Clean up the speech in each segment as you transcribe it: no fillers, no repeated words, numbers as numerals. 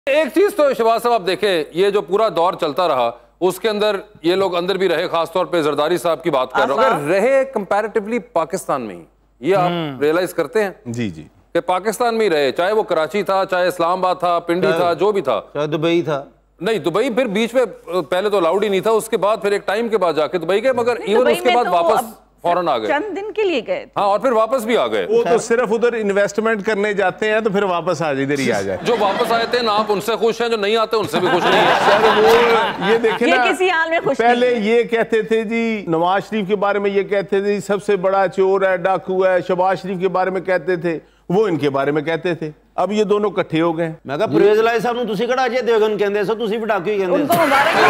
एक चीज तो शहबाज साहब आप देखें, ये जो पूरा दौर चलता रहा उसके अंदर ये लोग अंदर भी रहे, खासतौर पे जरदारी साहब की बात कर रहा हूं, अगर रहे कंपैरेटिवली पाकिस्तान में ही, ये आप रियलाइज करते हैं? जी जी, कि पाकिस्तान में ही रहे, चाहे वो कराची था, चाहे इस्लामाबाद था, पिंडी था, जो भी था, चाहे दुबई था। नहीं दुबई फिर बीच में पहले तो अलाउड ही नहीं था, उसके बाद फिर एक टाइम के बाद जाके दुबई गए, मगर इवन उसके बाद वापस फौरन आ गए, चंद दिन के लिए गए। हाँ, और फिर वापस भी आ गए। वो तो सिर्फ उधर इन्वेस्टमेंट करने जाते हैं तो फिर वापस आ इधर ही आ जाए। जो वापस आए थे ना, आप उनसे खुश हैं, जो नहीं आते उनसे भी खुश नहीं है। सर वो ये देखे ना, किसी हाल में खुश पहले ये कहते थे जी नवाज शरीफ के बारे में, ये कहते थे सबसे बड़ा चोर है, डाकू है, शहबाज शरीफ के बारे में कहते थे, वो इनके बारे में कहते थे। अब ये दोनों इकट्ठे हो गए। मैं कहा परवेज लाई साहब ਨੂੰ ਤੁਸੀਂ ਕਿਹੜਾ ਅਜੇ ਦੇਵਗਨ ਕਹਿੰਦੇ ਸੋ, ਤੁਸੀਂ ਵੀ ਡਾਕੂ ਹੀ ਕਹਿੰਦੇ उनको मुबारक।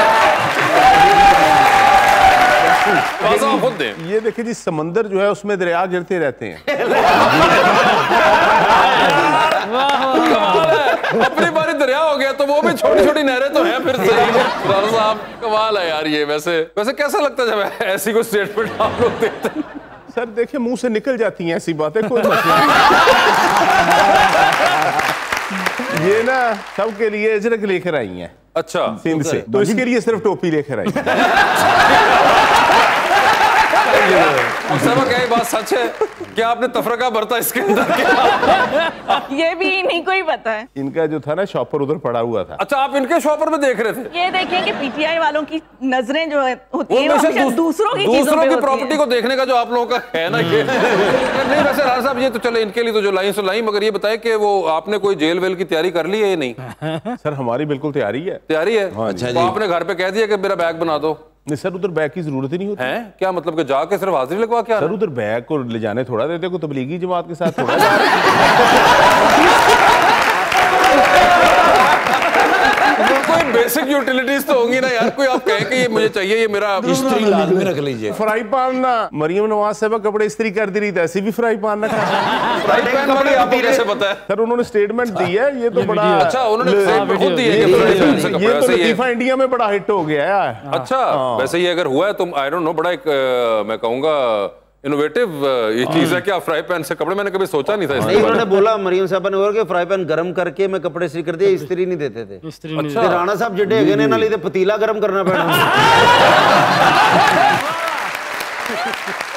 खुद दें। ये देखिए जी, समंदर जो है उसमें दरिया गिरते रहते हैं। अपनी बारी दरिया हो गया तो वो भी छोटी छोटी नहरें तो हैं फिर सही। साहब कमाल है यार ये। वैसे कैसा लगता है जब ऐसी कोई स्टेटमेंट आप लोग देते हैं? सर देखिए, मुंह से निकल जाती हैं ऐसी बातें, कोई मसला नहीं। ये ना सबके लिए अजरक लेकर आई हैं। अच्छा, सिंध से, तो इसके लिए सिर्फ टोपी लेकर आई हैं। क्या ये बात सच है? क्या आपने तफरका बरता इसके अंदर क्या? ये भी इन्हीं को ही पता है। इनका जो था ना शॉपर उधर पड़ा हुआ था। अच्छा, आप इनके शॉपर में देख रहे थे? ये देखिए कि पीटीआई वालों की नजरें जो होती है वो दूसरों की प्रॉपर्टी को देखने का जो आप लोगों का है ना ये। नहीं वैसे राज साहब, ये तो चले इनके लिए तो जो लाइन से लाइन, मगर ये बताए कि वो आपने कोई जेल वेल की तैयारी कर ली है या नहीं? सर हमारी बिल्कुल तैयारी है। तैयारी है? अच्छा तो आपने घर पे कह दिया कि मेरा बैग बना दो? नहीं सर, उधर बैग की जरूरत ही नहीं होती है। क्या मतलब कि जाके सिर्फ हाजिरी लगवा के? सर उधर बैग को ले जाने थोड़ा देते, को तबलीगी जमात के साथ थोड़ा जा कोई बेसिक यूटिलिटीज तो होंगी ना यार। कोई आप कहें कि ये मुझे चाहिए, ये मेरा इस्त्री लाजमी रख लीजिए। फ्राई पैन ना, मरियम नवाज साहब कपड़े इस्त्री कर दी रही थी, ऐसी भी फ्राई पैन रखा। फ्राई पैन वाली आपको कैसे पता है? सर उन्होंने स्टेटमेंट दी है, ये तो बड़ा अच्छा, उन्होंने स्टेटमेंट खुद दी है कि फ्राई पैन से कपड़े। ये तो लतीफा इंडिया में बड़ा हिट हो गया है। अच्छा, वैसे ये अगर हुआ है तो आई डोंट नो, बड़ा एक मैं कहूंगा इनोवेटिव ये चीज है कि आप फ्राई पैन से कपड़े, मैंने कभी सोचा नहीं था इसके बारे में। उन्होंने बोला मरियम साहब ने कि फ्राई पैन गरम करके मैं कपड़े इस्त्री कर दिए, इस्त्री नहीं देते थे। अच्छा, राणा साहब जिड्डे है ने नाली ते पतीला गरम करना पैना।